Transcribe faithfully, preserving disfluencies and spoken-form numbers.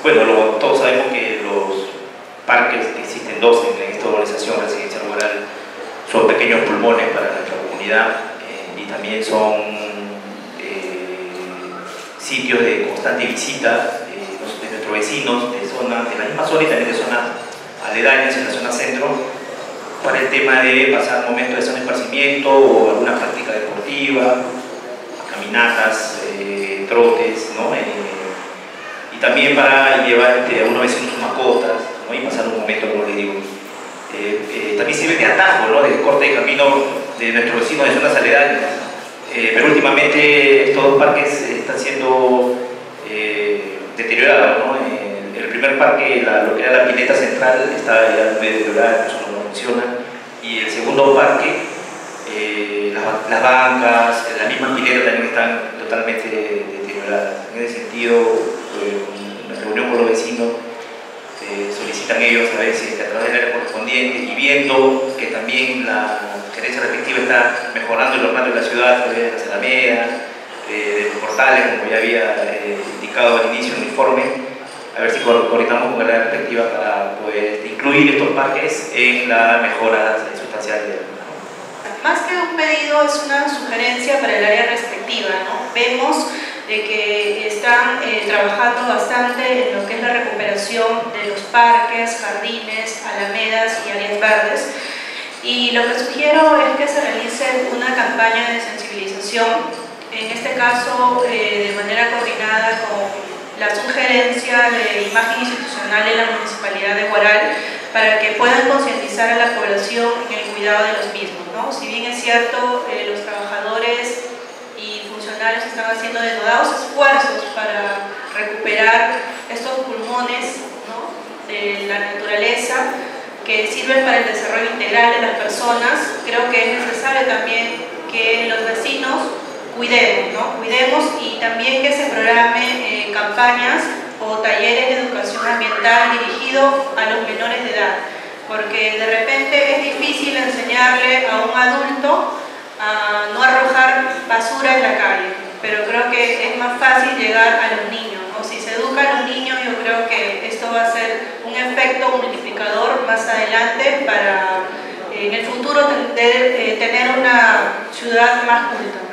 bueno, lo, todos sabemos que los parques, que existen dos en esta urbanización residencial rural, son pequeños pulmones para nuestra comunidad eh, y también son eh, sitios de constante visita eh, de nuestros vecinos de zonas, de la misma zona y también de zonas aledañas en la zona centro, para el tema de pasar momentos de sano esparcimiento o alguna práctica deportiva, caminatas, eh, trotes, ¿no? Eh, y también para llevar este, a unos vecinos sus mascotas, ¿no? Y pasar un momento, como les digo. Eh, eh, también sirve de atajo, ¿no? De corte de camino de nuestros vecinos de zonas aledañas. Eh, pero últimamente estos dos parques están siendo eh, deteriorados, ¿no? Eh, el primer parque, la, lo que era la pileta central, está ya medio deteriorada, eso no funciona. Y el segundo parque, eh, las, las bancas, la misma pileta también están totalmente deterioradas. En ese sentido, eh, en la reunión con los vecinos, eh, solicitan ellos a veces a través del área correspondiente y viendo que también la gerencia respectiva está mejorando el ornato de la ciudad a través de las alamedas, eh, de los portales, como ya había eh, indicado al inicio en el informe, a ver si coordinamos con la área respectiva para poder incluir estos parques en la mejora sustancial de la... Más que un pedido, es una sugerencia para el área respectiva, ¿no? Vemos de que están eh, trabajando bastante en lo que es la recuperación de los parques, jardines, alamedas y áreas verdes. Y lo que sugiero es que se realice una campaña de sensibilización, en este caso eh, de manera coordinada con la sugerencia de imagen institucional de la Municipalidad de Huaral, para que puedan concientizar a la población en el cuidado de los mismos, ¿no? Si bien es cierto, eh, los trabajadores y funcionarios están haciendo denodados esfuerzos para recuperar estos pulmones, ¿no?, de la naturaleza que sirven para el desarrollo integral de las personas, creo que es necesario también que los vecinos cuidemos, ¿no? Cuidemos y también que se programe eh, campañas o talleres de educación ambiental dirigidos a los menores de edad, porque de repente es difícil enseñarle a un adulto a no arrojar basura en la calle, pero creo que es más fácil llegar a los niños, ¿no? Si se educa a los niños, yo creo que esto va a ser un efecto multiplicador más adelante para eh, en el futuro tener, eh, tener una ciudad más culta.